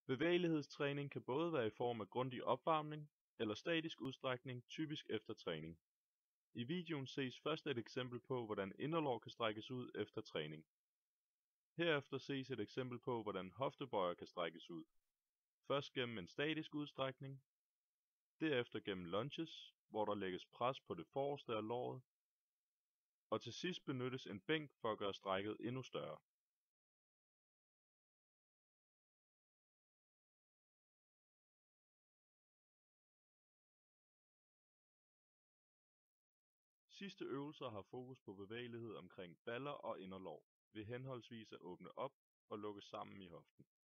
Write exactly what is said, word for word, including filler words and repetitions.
Bevægelighedstræning kan både være i form af grundig opvarmning eller statisk udstrækning, typisk efter træning. I videoen ses først et eksempel på, hvordan inderlår kan strækkes ud efter træning. Herefter ses et eksempel på, hvordan hoftebøjer kan strækkes ud. Først gennem en statisk udstrækning, derefter gennem lunges, hvor der lægges pres på det forreste af låret, og til sidst benyttes en bænk for at gøre strækket endnu større. Sidste øvelser har fokus på bevægelighed omkring baller og inderlår ved henholdsvis at åbne op og lukke sammen i hoften.